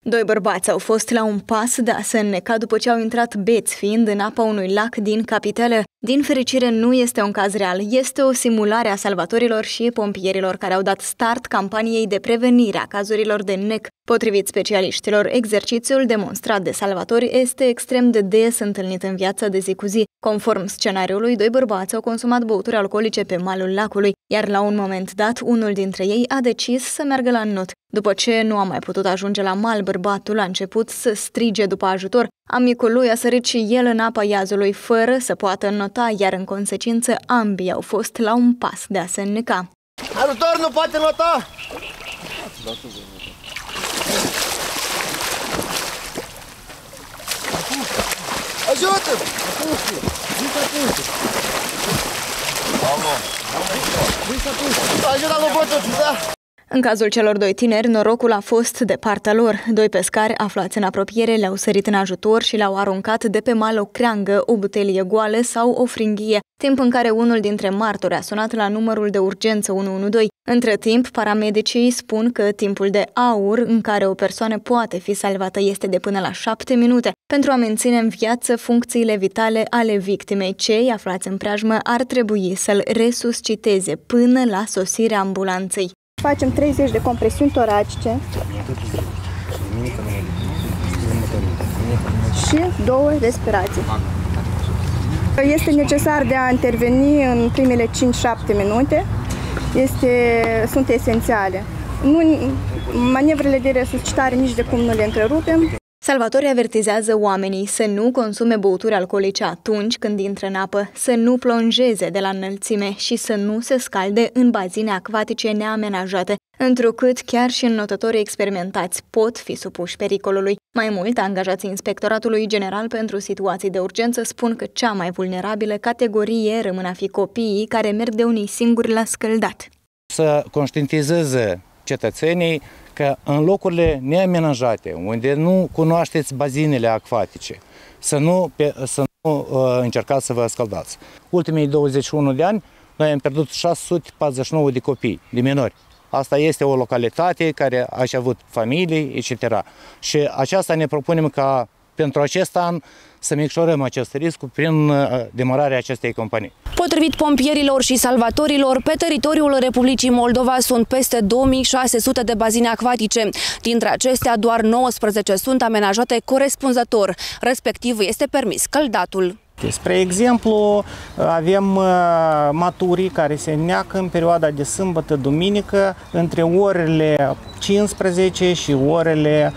Doi bărbați au fost la un pas de a se înneca după ce au intrat beți fiind în apa unui lac din capitală. Din fericire, nu este un caz real, este o simulare a salvatorilor și pompierilor care au dat start campaniei de prevenire a cazurilor de nec. Potrivit specialiștilor, exercițiul demonstrat de salvatori este extrem de des întâlnit în viața de zi cu zi. Conform scenariului, doi bărbați au consumat băuturi alcoolice pe malul lacului, iar la un moment dat, unul dintre ei a decis să meargă la not. După ce nu a mai putut ajunge la mal, bărbatul a început să strige după ajutor. Amicul lui a sărit și el în apa iazului fără să poată înnota, iar în consecință ambii au fost la un pas de a se înneca. Ajutor, nu poate nota! Ajută! Ajută lui bătuț, da! În cazul celor doi tineri, norocul a fost de partea lor. Doi pescari aflați în apropiere le-au sărit în ajutor și le-au aruncat de pe mal o creangă, o butelie goală sau o fringhie, timp în care unul dintre martori a sunat la numărul de urgență 112. Între timp, paramedicii spun că timpul de aur în care o persoană poate fi salvată este de până la 7 minute pentru a menține în viață funcțiile vitale ale victimei. Cei aflați în preajmă ar trebui să-l resusciteze până la sosirea ambulanței. Facem 30 de compresiuni toracice și 2 respirații. Este necesar de a interveni în primele 5-7 minute, sunt esențiale. Manevrele de resuscitare nici de cum nu le întrerupem. Salvatorii avertizează oamenii să nu consume băuturi alcoolice atunci când intră în apă, să nu plonjeze de la înălțime și să nu se scalde în bazine acvatice neamenajate, întrucât chiar și înnotătorii experimentați pot fi supuși pericolului. Mai mult, angajații Inspectoratului General pentru Situații de Urgență spun că cea mai vulnerabilă categorie rămân a fi copiii care merg de unii singuri la scăldat. Să conștientizeze cetățenii că în locurile neamenajate, unde nu cunoașteți bazinele acvatice, să nu încercați să vă scăldați. Ultimii 21 de ani, noi am pierdut 649 de copii, de minori. Asta este o localitate care a avut familii, etc. Și aceasta ne propunem ca pentru acest an să micșorăm acest risc prin demararea acestei companii. Potrivit pompierilor și salvatorilor, pe teritoriul Republicii Moldova sunt peste 2600 de bazine acvatice. Dintre acestea, doar 19 sunt amenajate corespunzător, respectiv este permis scăldatul. Spre exemplu, avem maturii care se neacă în perioada de sâmbătă-duminică între orele 15 și orele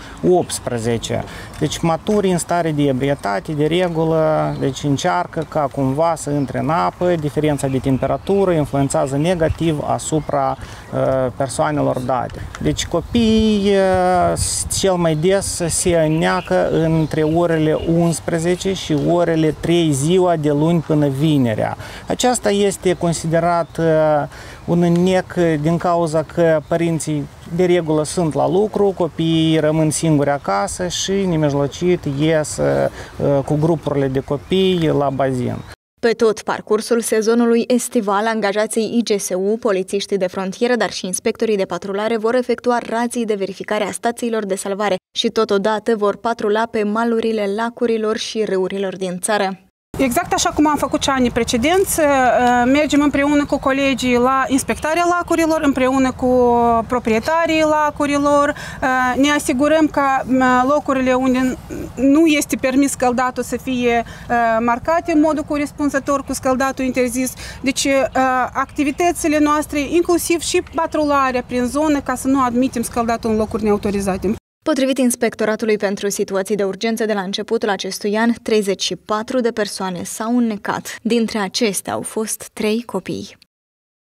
18. Deci maturii în stare de ebrietate, de regulă, deci încearcă ca cumva să intre în apă, diferența de temperatură influențează negativ asupra persoanelor date. Deci copiii cel mai des se înneacă între orele 11 și orele 3 ziua de luni până vinerea. Aceasta este considerat un înnec din cauza că părinții de regulă sunt la lucru, copiii rămân singuri acasă și nemijlocit ies cu grupurile de copii la bazin. Pe tot parcursul sezonului estival, angajații IGSU, polițiștii de frontieră, dar și inspectorii de patrulare vor efectua rații de verificare a stațiilor de salvare și totodată vor patrula pe malurile lacurilor și râurilor din țară. Exact așa cum am făcut și anii precedenți, mergem împreună cu colegii la inspectarea lacurilor, împreună cu proprietarii lacurilor, ne asigurăm că locurile unde nu este permis scăldatul să fie marcate în modul corespunzător cu scăldatul interzis. Deci activitățile noastre, inclusiv și patrularea prin zonă, ca să nu admitem scăldatul în locuri neautorizate. Potrivit Inspectoratului pentru Situații de Urgență, de la începutul acestui an, 34 de persoane s-au înnecat. Dintre acestea au fost 3 copii.